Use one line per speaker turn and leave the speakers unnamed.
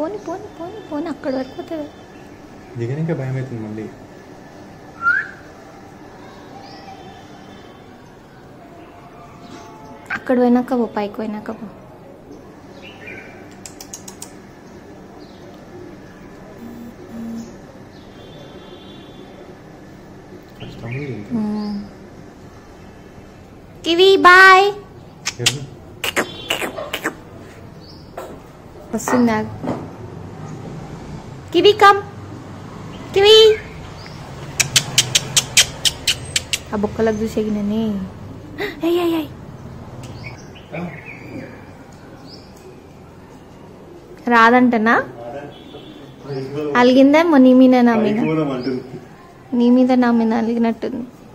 పోని పోని పోని పోని అక్కడ వరకు పోతుంది.
దిగనికే భయం అవుతుంది మళ్ళీ.
అక్కడ పోయినాక పో, పైకి పోయినాక పో. Kiwi boy. వస్తుందా కివి? Come Kiwi. ఆ బొక్కలకు చూసేగినని రాదంటనా? అలిగిందేమో నీ మీద నా మీద, నీ మీద నా మీద అలిగినట్టుంది.